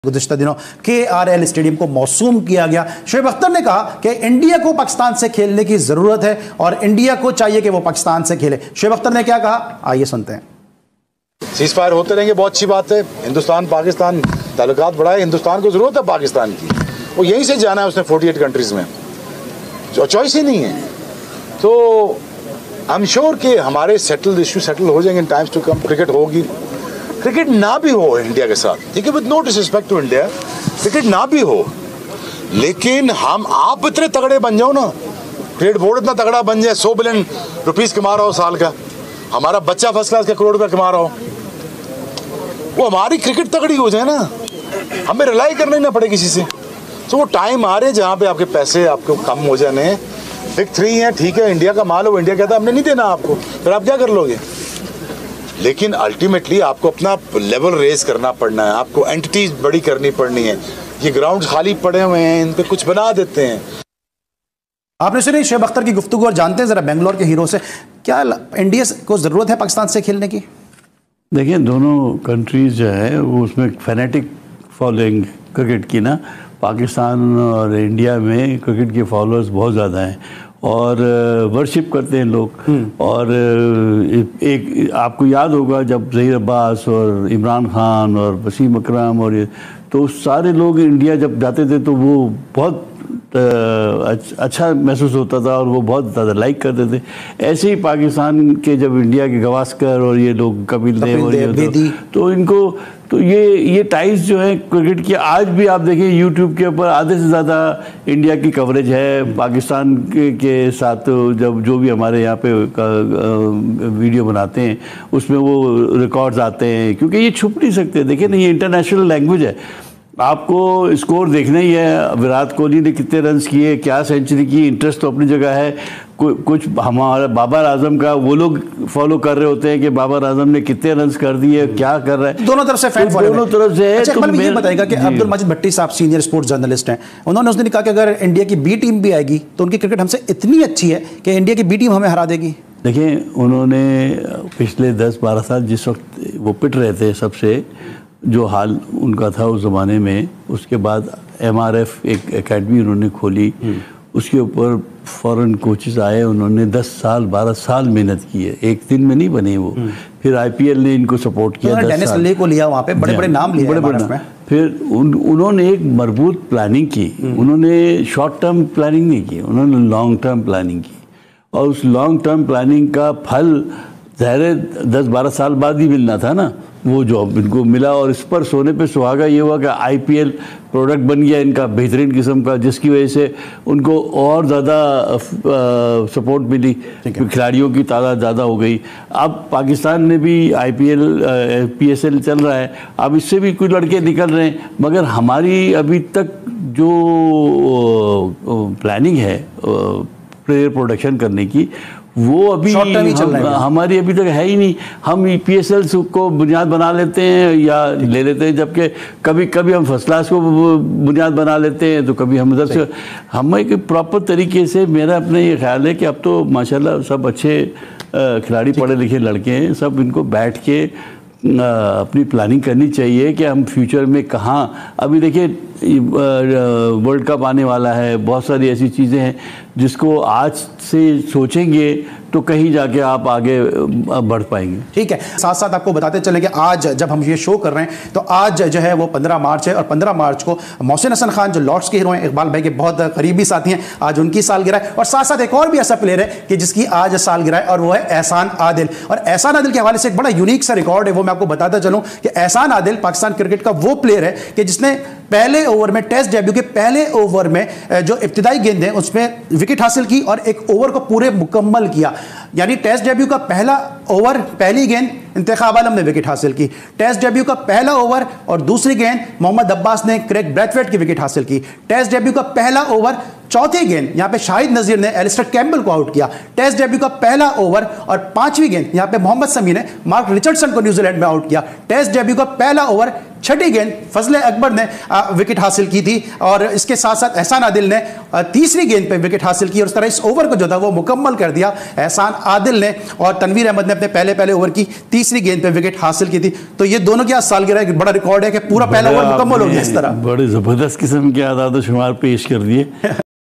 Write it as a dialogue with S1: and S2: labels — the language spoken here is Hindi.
S1: गुज़िश्ता दिनों KRL स्टेडियम को मौसूम किया गया। शोएब अख्तर ने कहा कि इंडिया को पाकिस्तान से खेलने की ज़रूरत है और इंडिया को चाहिए कि वो पाकिस्तान से खेले। शोएब अख्तर ने क्या कहा, आइए सुनते हैं।
S2: सीज़ फायर होते रहेंगे, बहुत अच्छी बात है। हिंदुस्तान पाकिस्तान ताल्लुकात बढ़ाए, हिंदुस्तान को ज़रूरत है पाकिस्तान की। वो यहीं से जाना है उसने 48 कंट्रीज़ में, जो चॉइस ही नहीं है। तो आई एम श्योर कि हमारे इशू सेटल हो जाएंगे in times to come. Cricket होगी, क्रिकेट ना भी हो इंडिया के साथ, ठीक है, with no disrespect to India, cricket ना भी हो, लेकिन आप इतने तगड़े बन जाओ ना, क्रिकेट बोर्ड इतना तगड़ा बन जाए, 100 बिलियन रुपीस कमा रहा हो साल का, हमारा बच्चा फर्स्ट क्लास का करोड़ रुपया कमा रहा हो, वो हमारी क्रिकेट तगड़ी हो जाए ना, हमें रिलाई करना ही ना पड़े किसी से। तो वो टाइम आ रहे हैं जहाँ पे आपके पैसे आपको कम हो जाने। बिग 3 है, ठीक है, इंडिया का माल हो, इंडिया कहता है हमने नहीं देना आपको, फिर आप क्या कर लोगे? लेकिन अल्टीमेटली आपको अपना लेवल रेज करना पड़ना है, आपको एंटिटीज बड़ी करनी पड़नी है। ये ग्राउंड खाली पड़े हुए हैं, इन पे कुछ बना देते हैं।
S1: आपने सुनी शोएब अख्तर की गुफ्तगू और जानते हैं जरा बेंगलोर के हीरो से, क्या इंडिया को जरूरत है पाकिस्तान से खेलने की?
S3: देखिए, दोनों कंट्रीज जो है वो उसमें फैनेटिक फॉलोइंग क्रिकेट की ना, पाकिस्तान और इंडिया में क्रिकेट के फॉलोअर्स बहुत ज़्यादा हैं और वर्शिप करते हैं लोग। और एक आपको याद होगा जब ज़हीर अब्बास और इमरान खान और वसीम अकरम और ये, तो सारे लोग इंडिया जब जाते थे तो वो बहुत अच्छा महसूस होता था और वो बहुत ज़्यादा लाइक करते थे। ऐसे ही पाकिस्तान के जब इंडिया के गवास्कर और ये लोग कपिल देव और ये तो इनको तो ये टाइज जो है क्रिकेट की, आज भी आप देखिए यूट्यूब के ऊपर आधे से ज़्यादा इंडिया की कवरेज है। पाकिस्तान के साथ जब जो भी हमारे यहाँ पे वीडियो बनाते हैं उसमें वो रिकॉर्ड्स आते हैं, क्योंकि ये छुप नहीं सकते। देखिए ना, ये इंटरनेशनल लैंग्वेज है, आपको स्कोर देखना ही है। विराट कोहली ने कितने रन्स किए, क्या सेंचुरी की, इंटरेस्ट तो अपनी जगह है। कुछ हमारा बाबर आजम का वो लोग फॉलो कर रहे होते हैं कि बाबर आजम ने कितने रन्स कर दिए, क्या कर रहा है।
S1: दोनों तरफ से फैन फॉलोइंग, दोनों तरफ से है।
S3: अच्छा,
S1: तो ये बताएगा कि अब्दुल मजीद भट्टी साहब सीनियर स्पोर्ट्स जर्नलिस्ट हैं, उन्होंने उस दिन कहा कि अगर इंडिया की बी टीम भी आएगी तो उनकी क्रिकेट हमसे इतनी अच्छी है कि इंडिया की बी टीम हमें हरा देगी।
S3: देखिए, उन्होंने पिछले 10-12 साल जिस वक्त वो पिट रहे थे, सबसे जो हाल उनका था उस ज़माने में, उसके बाद MRF एक एकेडमी उन्होंने खोली, उसके ऊपर फॉरेन कोचेस आए, उन्होंने 10 साल 12 साल मेहनत की है, एक दिन में नहीं बने वो। फिर IPL ने इनको सपोर्ट किया,
S1: डेनिस ले को लिया, वहाँ पे बड़े बड़े नाम लिए, बड़े।
S3: फिर उन्होंने एक मजबूत प्लानिंग की। उन्होंने शॉर्ट टर्म प्लानिंग नहीं की, उन्होंने लॉन्ग टर्म प्लानिंग की, और उस लॉन्ग टर्म प्लानिंग का फल ज़ाहिर 10-12 साल बाद ही मिलना था ना, वो जॉब इनको मिला। और इस पर सोने पे सुहागा ये हुआ कि IPL प्रोडक्ट बन गया इनका बेहतरीन किस्म का, जिसकी वजह से उनको और ज़्यादा सपोर्ट मिली, खिलाड़ियों की तादाद ज़्यादा हो गई। अब पाकिस्तान में भी IPL PSL चल रहा है, अब इससे भी कुछ लड़के निकल रहे हैं, मगर हमारी अभी तक जो प्लानिंग है प्लेयर प्रोडक्शन करने की, वो अभी हमारी अभी तक है ही नहीं। हम PSL को बुनियाद बना लेते हैं या ले लेते हैं, जबकि कभी कभी हम फर्स्ट क्लास को बुनियाद बना लेते हैं, तो कभी हम उधर से। हम एक प्रॉपर तरीके से, मेरा अपना ये ख्याल है कि अब तो माशाल्लाह सब अच्छे खिलाड़ी, पढ़े लिखे लड़के हैं, सब इनको बैठ के अपनी प्लानिंग करनी चाहिए कि हम फ्यूचर में कहाँ। अभी देखिए वर्ल्ड कप आने वाला है, बहुत सारी ऐसी चीज़ें हैं जिसको आज से सोचेंगे तो कहीं जाके आप आगे बढ़ पाएंगे।
S1: ठीक है, साथ साथ आपको बताते चले कि आज जब हम ये शो कर रहे हैं तो आज जो है वो 15 मार्च है, और 15 मार्च को मोहसिन हसन खान जो लॉर्ड्स के हीरो हैं, इकबाल भाई के बहुत करीबी साथी हैं, आज उनकी सालगिरह है। और साथ साथ एक और भी ऐसा प्लेयर है कि जिसकी आज सालगिरह है, और वो है एहसान आदिल। और एहसान आदिल के हवाले से एक बड़ा यूनिक सा रिकॉर्ड है, वो मैं आपको बताता चलूँ कि एहसान आदिल पाकिस्तान क्रिकेट का वो प्लेयर है कि जिसने पहले ओवर में, टेस्ट डेब्यू के पहले ओवर में जो इब्तिदाई गेंद है उसमें विकेट हासिल की और एक ओवर को पूरे मुकम्मल किया। यानी टेस्ट डेब्यू का पहला ओवर, पहली गेंद इंतखाब आलम ने विकेट हासिल की, टेस्ट डेब्यू का पहला ओवर और दूसरी गेंद मोहम्मद अब्बास ने क्रेग ब्रैथवेट की विकेट हासिल की, टेस्ट डेब्यू का पहला ओवर चौथी गेंद यहां पे शाहिद नजीर ने एलिस्टर कैम्बल को आउट किया। टेस्ट डेब्यू का पहला ओवर और 5वीं गेंद यहां पे मोहम्मद शमी ने मार्क रिचर्डसन को न्यूजीलैंड में आउट किया। टेस्ट डेब्यू का पहला ओवर 6ठी गेंद फजले अकबर ने विकेट हासिल की थी और इसके साथ साथ एहसान आदिल ने 3री गेंद पे विकेट हासिल की और इस तरह इस ओवर को जो था वो मुकम्मल कर दिया एहसान आदिल ने, और तनवीर अहमद ने अपने पहले ओवर की 3री गेंद पे विकेट हासिल की थी। तो ये दोनों की आज सालगिरह एक बड़ा रिकॉर्ड है कि पूरा पहला ओवर मुकम्मल हो गया। इस तरह
S3: बड़े जबरदस्त किस्म के आदाद शुमार पेश कर दिए।